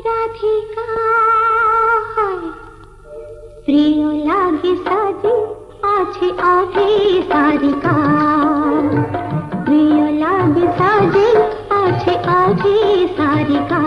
राधिका प्रिय लागे साजी आछे अभिसारिका प्रिय लागे साजी आछे अभिसारिका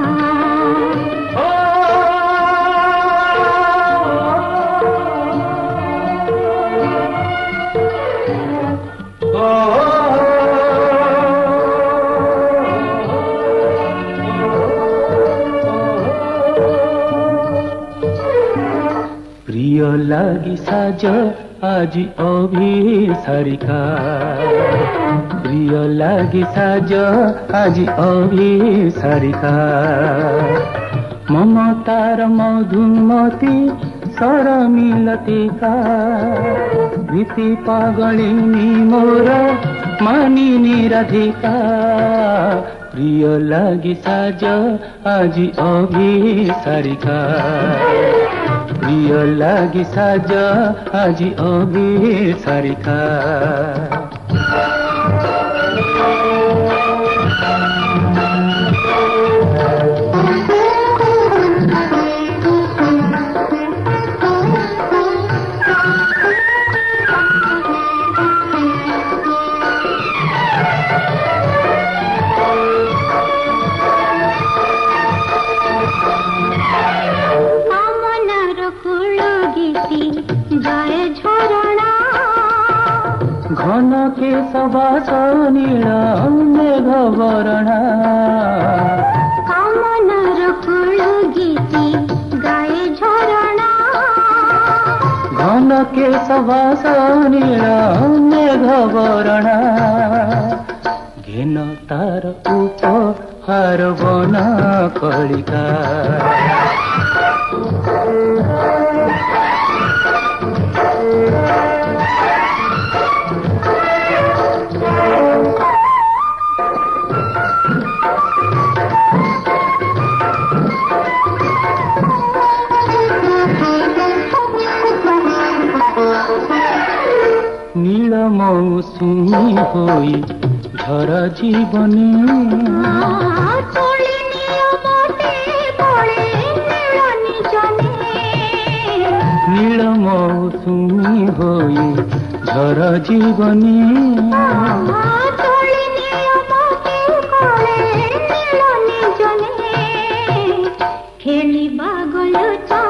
प्रिय लागी साज आज अभिसारिका प्रिय लागी साज आज अभिसारिका ममतार मधुमती सर मिलतिका प्रीति पागलिनी मोर मानिनी राधिका प्रिय लागी साज आज अभिसारिका प्रिय लागी साज आज अभिसारिका घन के सबास नील मेघ वरणा कामनार फूल गीति गाए झरणा घन के सबास नील मेघ वरणा घेन तार उपहार बन कलिका नील मौसुमी होई झरा जीवनी नील मौसुमी होई झरा जीवनी खेली बागल